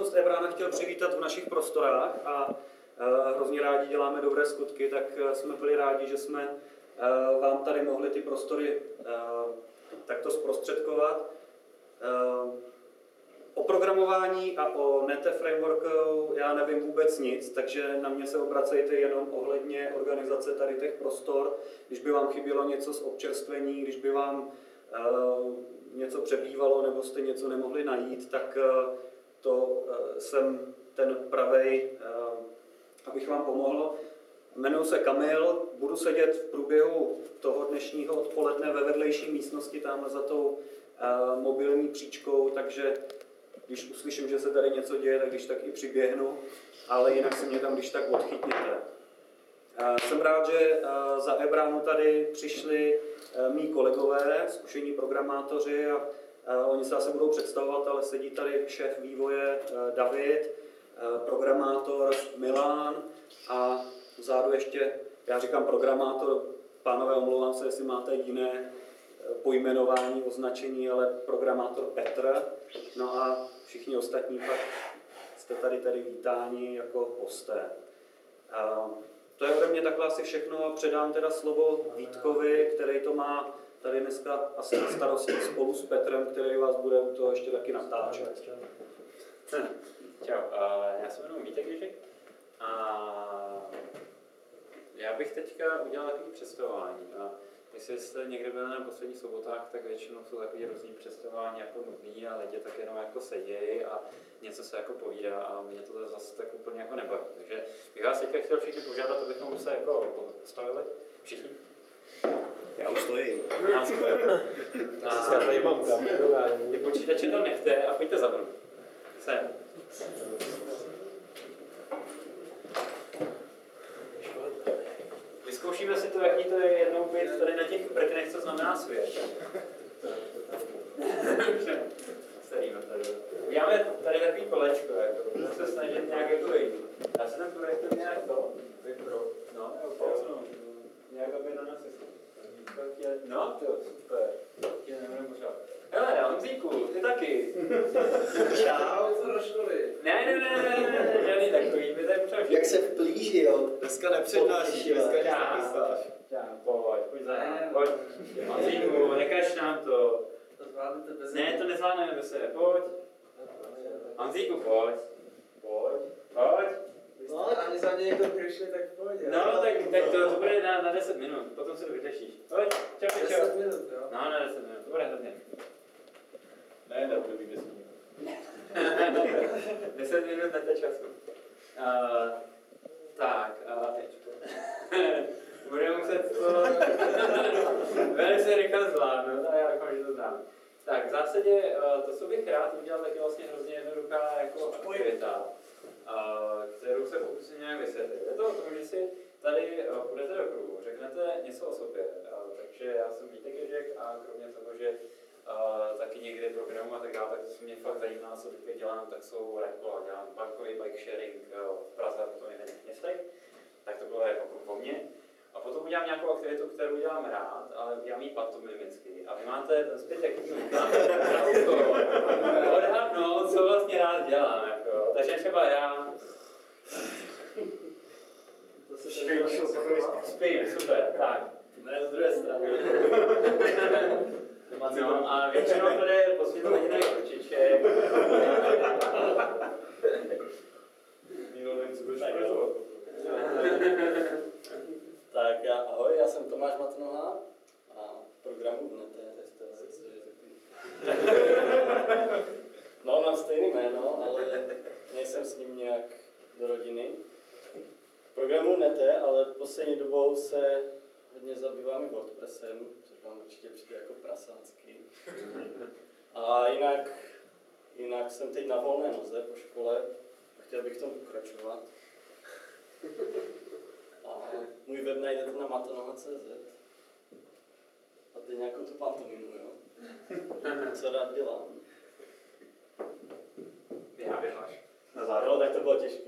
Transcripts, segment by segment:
společnost eBrána chtěl přivítat v našich prostorách a hrozně rádi děláme dobré skutky, tak jsme byli rádi, že jsme vám tady mohli ty prostory takto zprostředkovat. O programování a o NETE frameworku já nevím vůbec nic, takže na mě se obracejte jenom ohledně organizace tady těch prostor. Když by vám chybělo něco z občerstvení, když by vám něco přebývalo nebo jste něco nemohli najít, tak to jsem ten pravej, abych vám pomohl. Jmenuji se Kamil, budu sedět v průběhu toho dnešního odpoledne ve vedlejší místnosti tamhle za tou mobilní příčkou, takže když uslyším, že se tady něco děje, tak když tak i přiběhnu, ale jinak si mě tam když tak odchytněte. Jsem rád, že za eBránu tady přišli mý kolegové, zkušení programátoři a oni se asi budou představovat, ale sedí tady šéf vývoje David, programátor Milan a vzadu ještě, já říkám programátor, pánové, omlouvám se, jestli máte jiné pojmenování, označení, ale programátor Petr. No a všichni ostatní pak jste tady vítáni jako hosté. To je ode mě takhle asi všechno a předám teda slovo Vítkovi, který to má tady dneska asi na starosti spolu s Petrem, který vás bude u toho ještě taky natáčet. Čau, já se jmenuji Vítek Ježek a já bych teďka udělal takový představování. Jestli jste někde byli na posledních sobotách, tak většinou jsou takový různý představování jako nudný a lidi tak jenom jako sedějí a něco se jako povídá a mě to zase tak úplně jako nebaví. Takže bych vás teďka chtěl všichni požádat, abychom se jako postavili. Všichni? Já už stojím. Já tady mám kameru a ty počítače tam nechte a pojďte za mnou. Sem. Vyzkoušíme si to, jaký to je jednou být tady na těch brknech, co znamená svět. Uděláme tady takový kolečko, jako, budeme se snažit nějak jako vejít. Já se ten projekt nějak to, vypro, no, nějak aby na nás no, to super. Tě nebudem pořád. Hele, Honzíku, ty taky. Čau, co do školy? Ne, žádný takový, my tady potřebujeme. Jak se vplížil? Dneska nepřednášíš, dneska nic nepísáš. Pojď za nám, pojď. Honzíku, nekaž nám to. To zvládnete bez Ne, to nezvládneme bez sebe, pojď. Honzíku, pojď. No, ani za mě někdo přišli, tak pojď. No, tak to bude na 10 minut, potom si to vyřešíš. Pojď, čau. 10 minut, jo? No, na 10 minut, to bude hodně. Ne, neobdobí 10 minut. 10 minut na času. Budeme muset to velice rychle zvládnout a já doufám, že to znám. Tak, v zásadě to, co bych rád udělal, tak je vlastně hrozně jednoduchá jako aktivita, kterou se pokusím nějak vysvětlit. Je to o tom, že si tady půjdete do kruhu, řeknete něco o sobě. Takže já jsem Vítek Ježek a kromě toho, že taky někde programu a tak dále, tak co mě fakt zajímá, co teď dělám, tak jsou rekola, dělám parkový bike sharing v Praze, to je v městech, tak to bylo jako o mě. A potom udělám nějakou aktivitu, kterou dělám rád, ale udělám ji pantomimicky. A vy máte ten zbytek odhadnout, co vlastně rád dělám. Jako. Takže třeba já... Spím, super, tak. Ne, z druhé strany. No a většinou tady je posvětlený kočiček. Nikdo nevím, co budeš pracovat. Tak ahoj, já jsem Tomáš Matnoha a programu v NETE. No, mám stejný jméno, ale nejsem s ním nějak do rodiny. Programu NETE, ale poslední dobou se hodně zabývám i WordPressem, což vám určitě přijde jako prasácký. A jinak jsem teď na volné noze po škole a chtěl bych v tom pokračovat. A můj web najdete na matnoha.cz. A teď nějakou tu pantomimu, jo? Co rád dělám? Běháš. Na závěr. Jo, tak to bylo těžké.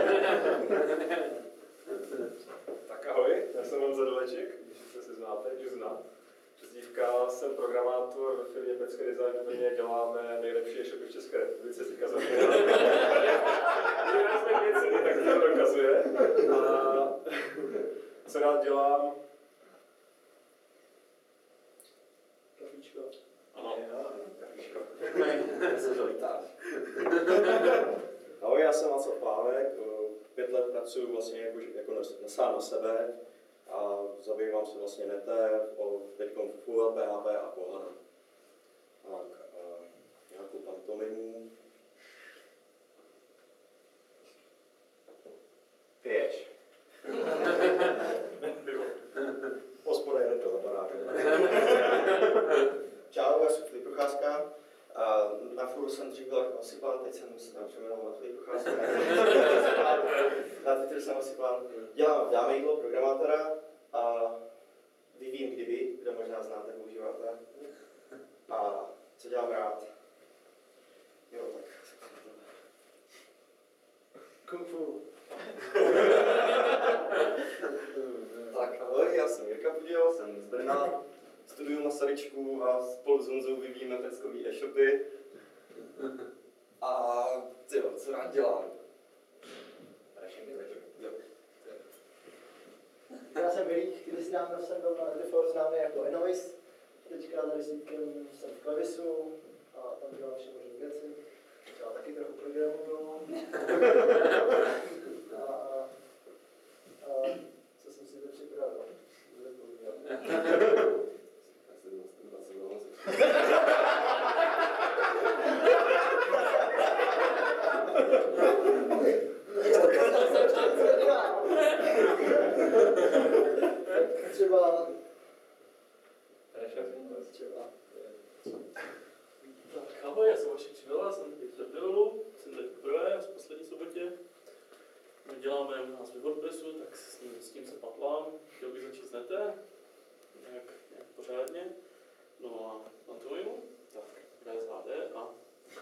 Tak ahoj, já jsem Honza Doleček, když se si znáte, když znám. Přezdívka, jsem programátor ve firmě Pecké Design, úplně děláme nejlepší e-shopy v České republice, teďka zapomínám. pracuji vlastně jako sám na sebe a zabývám se vlastně netem, teď Full, PHP a Pohana. Tak, nějakou pantomimu. Piješ. Hospoda je to zapadá. Čau, já jsem Filip Procházka. Na Furu jsem dřív byl jako Osipan, teď jsem se tam přeměnoval na Filip Procházka. Na Twitteru jsem Osipan. Dělám jídlo programátora a vyvíjím kdyby, kdo možná znáte, používáte. A co dělám rád? Jo, tak. Kung Fu. Tak ahoj, já jsem Jirka Pudil, jsem z Brna, studuju Masaryčku a spolu s Honzou vyvíjíme peckový e-shopy. A tyjo, co rád dělám? Já jsem Vilík, kdysi dávno jsem byl na Edifor známý jako Enovis. Teďka tady s Vítkem jsem v Klavisu a tam dělám všechno možné věci. Já taky trochu programuju. Co jsem si to připravil? Tak ahoj, já jsem Vašek Čivela, jsem teď v Devilu, jsem tady poprvé, z poslední sobotě. My děláme u nás ve WordPressu, tak s tím se patlám, chtěl bych začít s netem, nějak pořádně. No a pantomimu, tak VSHD a...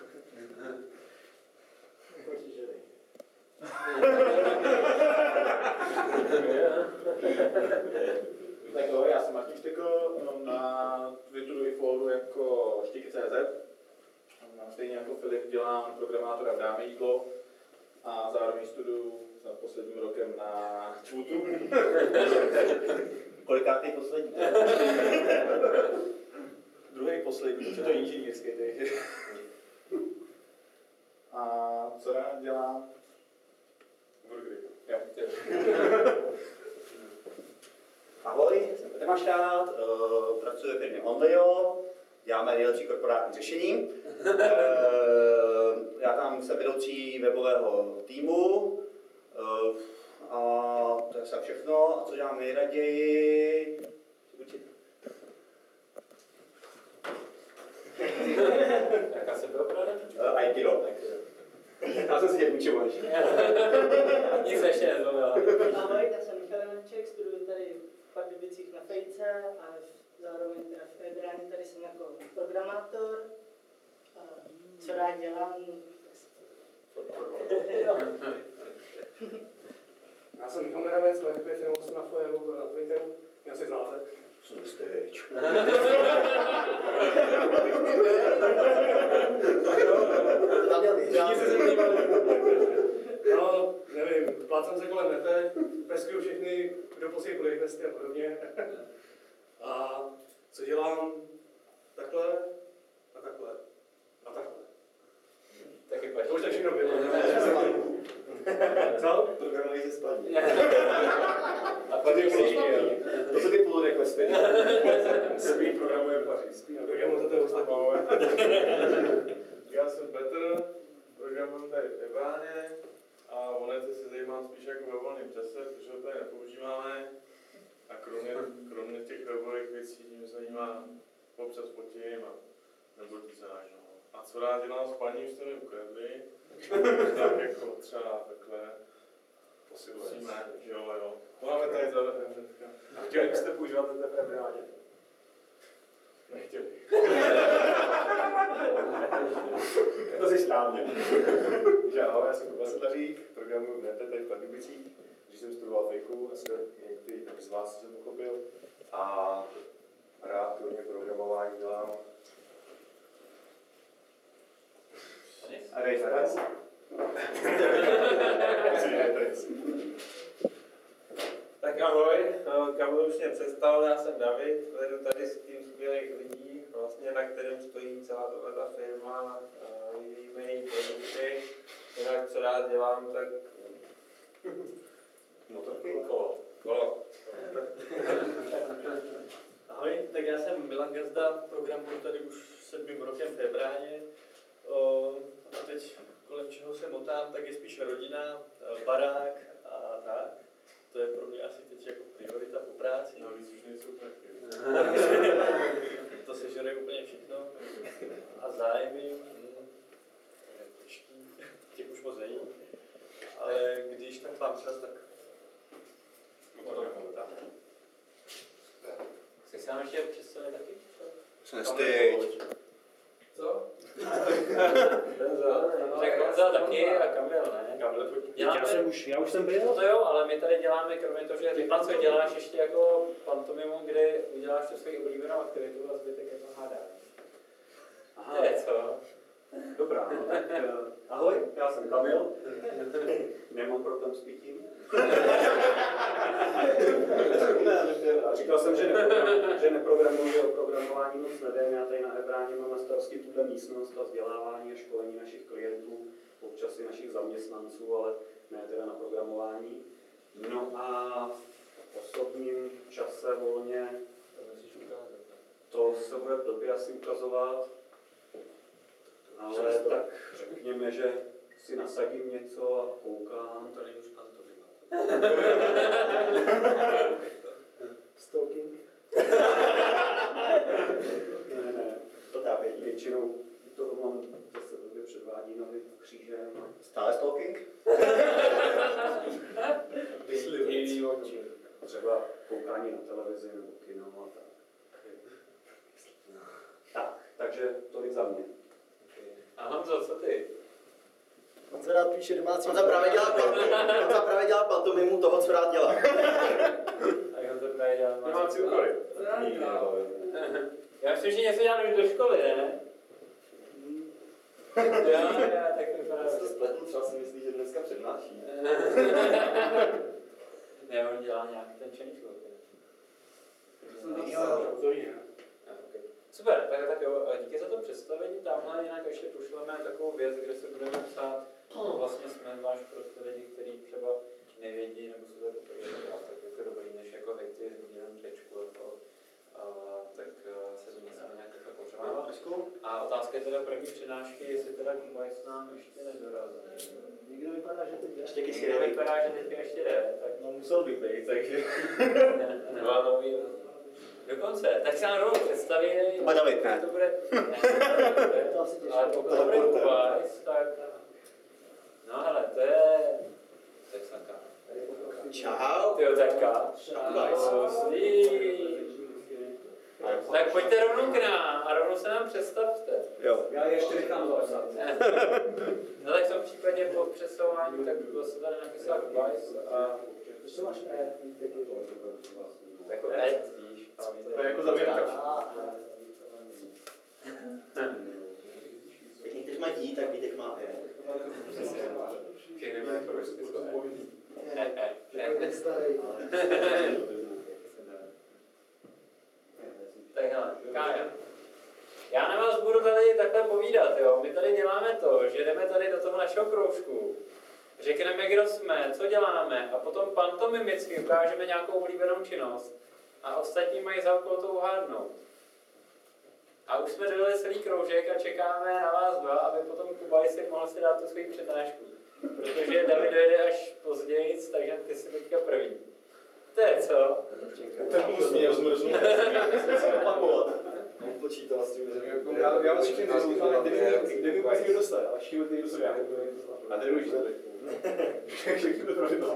Tak jo, já jsem Martin Štekl, na Twitteru i follow jako Štěky.cz. Stejně jako Filip dělám programátora v Dáme jídlo a zároveň studuju za posledním rokem na ČVUTu. Kolikátý poslední? Druhý poslední, co to je inženýrský. A co rád dělám? Burgery. Jo. Ahoj, jsem Petr Maštát, pracuji ve firmě Onlyo, děláme nejlepší korporátní řešení. Já tam jsem vedoucí webového týmu a to je tak všechno. A co dělám nejraději? Jaká se byla pravda? Aikido. Já jsem si tě učil ještě. Nic se ještě nezvolila. Ahoj, já jsem Michal Janeček, studuji tady v Pardubicích na Fejce a zároveň teda v Ebrání tady jsem jako programátor. A co rád dělám? Já jsem Michal Meravec, moje firma jsem na Fojeru na Twitteru, já si znáte. Jsem steč. No, nevím, plácám se kolem nete, peskuju všechny, kdo posílí projekty a podobně. A co dělám? Takhle a takhle a takhle. Taky To už tak všechno bylo. Co? Programují se spadní. A pak je To jsou ty pull requesty. Spí programuje Paříž. Programu to je ostatní. Já jsem Petr, programuji tady v Eváně a o nete se zajímám spíš jako ve volném čase, protože ho tady nepoužíváme. A kromě těch webových věcí mě zajímá občas fotím a nebo design. No. A co rád dělám s paní, už jste mi ukradli. Tak jako třeba takhle posilujeme. Jo. Máme tady zavedeme hnedka. A chtěli byste používat ten v Ebrádě? Nechtěli. To jsi správně. Takže ahoj, já jsem Kuba Sedlařík, programuji v nete tady v Pardubicích, když jsem studoval fejku, asi některý z vás jsem pochopil. A rád kromě programování dělám Race. Tak ahoj, Kamil už mě představil, já jsem David, vedu tady s tím skvělých lidí, vlastně na kterém stojí celá ta firma, vyvíjíme její produkty, jinak co rád dělám, tak Motorky? Kolo. Ahoj, tak já jsem Milan Gazda, programuji tady už 7. rokem v Hebráně. A teď kolem čeho se motám, tak je spíš rodina, barák a tak. To je pro mě asi teď jako priorita po práci. Navíc už nejsou taky. To se žere úplně všechno. A zájmy, těch už moc není. Ale když tak mám čas, tak to tam. Chci se nám ještě představit taky? Co? Tak Honza taky a Kamil, ne? Já už jsem byl. To jo, ale my tady děláme, kromě toho, že ty co děláš ještě jako pantomimu, kde uděláš tu svoji oblíbenou aktivitu a zbytek jako hádání. Aha. To je co? Dobrá, no, tak ahoj, já jsem Kamil. Nemám problém s pitím. A říkal jsem, že neprogramuji, že o programování moc nevím. Já tady na Hebráně mám na starosti tuhle místnost a vzdělávání a školení našich klientů, občas i našich zaměstnanců, ale ne teda na programování. No a v osobním čase volně to se bude blbě asi ukazovat, ale tak řekněme, že si nasadím něco a koukám. To není už pantomima. Stalking. Ne. Většinou toho mám zase blbě předvádí nohy křížem. Stále stalking? Vyslivý oči. Třeba koukání na televizi nebo kino a tak. Takže tolik za mě. A Honzo, co ty? Honza rád píše domácí. Honza právě dělá pantomimu toho, co rád dělá. Tak Honzo právě dělá Domácí úkoly. Já myslím, že něco dělám už do školy, ne? Já, tak vypadá. To spletl, třeba si myslí, že dneska přednáší. Ne, on dělá nějak ten changelog. Super, tak jo, díky za to představení. Tamhle jinak ještě pošleme takovou věc, kde se budeme psát. Vlastně jsme váš pro lidi, kteří třeba nevědí, nebo se to poprvé, tak jako dobrý, než jako hejty jenom tečku, tak se zmíním nějak takhle potřebovat. A otázka je teda první přednášky, jestli teda Kubajs nám ještě nedorazil. Někdo vypadá, že teď Ještě Někdo vypadá, že teď ještě jde, tak No musel bych být, takže... Dva nový. Dokonce, tak se nám rovnou představí. To má David, ne? To bude... To asi těžké. Ale pokud to bude Kubajs, tak... No hele, to je... Texanka. Čau. Tyjo, Teďka. Tak pojďte rovnou k nám a rovnou se nám představte. Jo. Já ještě nechám zapsat. No tak v tom případě po představování tak se tady napisala Kubajs a... Co máš Jako Ed, víš. To je jako zavěrka. Jak někteří mají I, tak Vítek má E. Všechny mají prostě Ten starý. Tak hele, Kája. Já na vás budu tady takhle povídat, jo. My tady děláme to, že jdeme tady do toho našeho kroužku, řekneme, kdo jsme, co děláme a potom pantomimicky ukážeme nějakou oblíbenou činnost a ostatní mají za úkol to uhádnout. A už jsme dodali celý kroužek a čekáme na vás dva, aby potom Kubaj si mohl si dát tu svoji přednášku. Protože David dojde až později, takže ty jsi teďka první. To je co? Ten úsměv zmrznu. Musím opakovat. Počítal s tím, že... Já vás všichni vyzývám, kdyby vůbec někdo dostal, ale všichni ty do sebe. A tady už tady. Všichni to pravidla.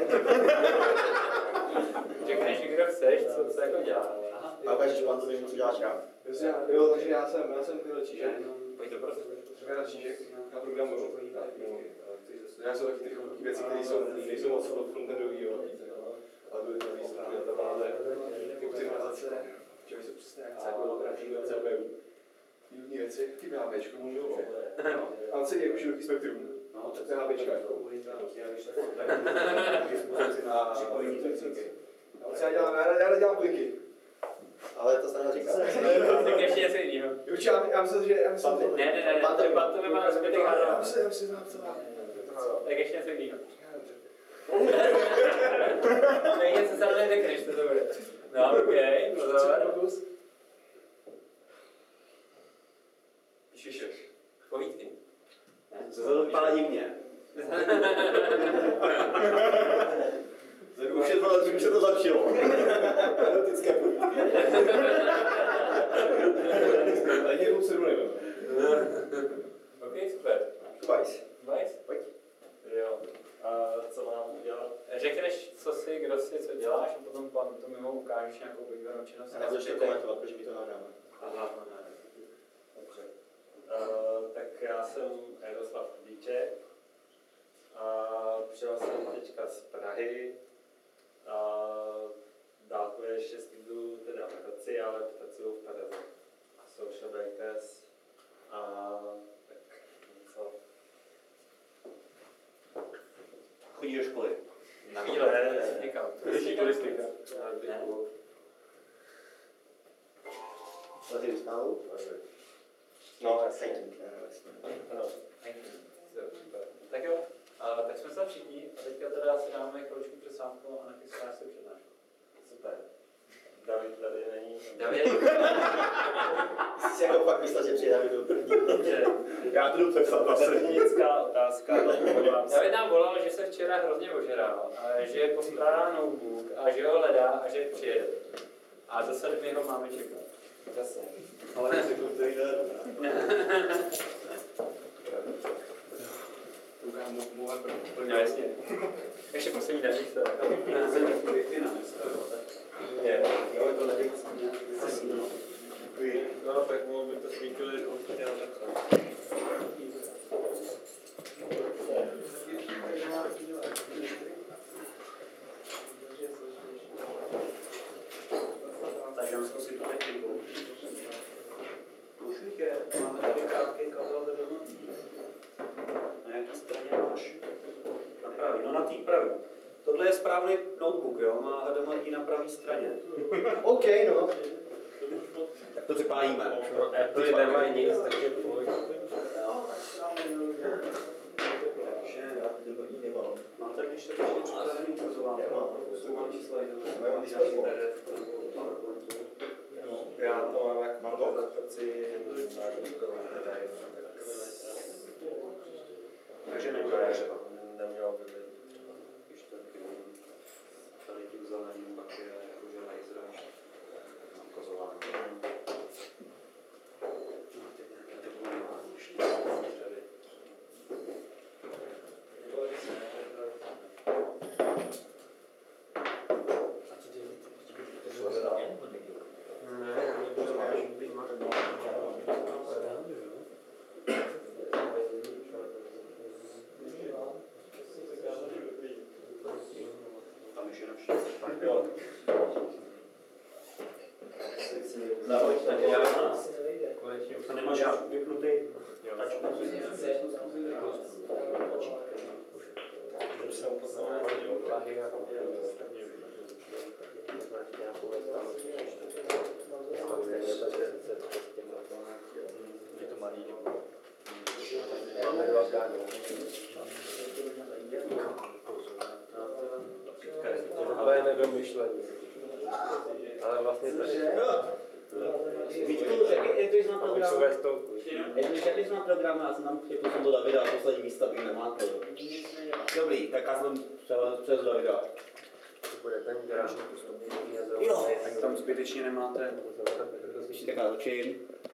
Řekneš, kdo chceš, co jako děláš. A ukážeš pantomimu, co děláš já. Jo, takže já jsem Tyhle Čížek. Pojď to prostě. Tyhle Čížek. Já programuju. Já jsou taky ty chroniky věci, které nejsou moc frontendový, jo. Ale byly to víc na databáze, optimalizace, čili jsou přesně jak CPU. Jiné věci, ty HPčko můžou. Ale celý jako široký spektrum. No, to je HPčka. Já nedělám kliky. Ale to se neříká. Tak ještě něco jiného. Já myslím, že... Ne, pantomima má zbytek hádá. Já myslím, že znám co má. Tak ještě něco jiného. Takže se samozřejmě řekneš, to bude. No, okej, pozor. Píšeš. Povídky. Co to vypadá divně. Už se to zlepšilo. Erotické povídky. Ani jednou se nevím. Ok, super. Twice. Nice. Pojď. Jo. A co mám udělat? Řekneš, co jsi, kdo jsi, co děláš a potom to mimo ukážeš nějakou podívanou činnost. A nezačne komentovat, protože my to nahráme. Aha. Dobře. Tak já jsem Jaroslav Kubíček a přijel jsem teďka z Prahy a dálkově ještě studuju teda meditaci, ale pracuju v Praze. Social Bakers a tak něco. Chodí do školy. Na výlet, někam. Turistika. Ne. Lezím skálu? No, hiking. Tak jo, tak jsme se všichni a teďka teda si dáme chvíličku přesávku a nachystáš si přednášku. Super. David tady není. David? Jsi si jako fakt myslel, že přijde David do první. Já to jdu přepsat vlastně. Technická otázka. David nám volal, že se včera hrozně ožral, a že postrádá notebook a že ho hledá a že přijede. A do 7 ho máme čekat. Jasně. Ale neřekl, který jde. No jasně. Ještě poslední den, se. Jo, to nevím. No, tak mohl by to smíkli určitě na takhle. Takže mám zkusit tu techniku. Už je, máme tady krátký kabel vedeno. Na jaké straně máš? Na pravý, no na té pravý. Tohle je správný notebook, jo? Má HDMI na pravé straně. OK, no. Tak to připálíme. Apple nemají nic, takže pojď. Takže mám tady ještě připravený ukazování. Jsou mám čísla Já to mám jak mám prezentaci. Takže nebude třeba. Nemělo by být. Když tady tím zeleným pak je jakože laser. Mám ukazování. To nemáš vypnutý. Ale nedomyšlený. Ale vlastně to je. Jaký jsi na program, já jsem tam připusil do Davida a poslední místa bych nemáte. Dobrý, tak já jsem přes Davida. Bude ten garážní postup. Jo, tak tam zbytečně nemáte. Ještě tak natočím.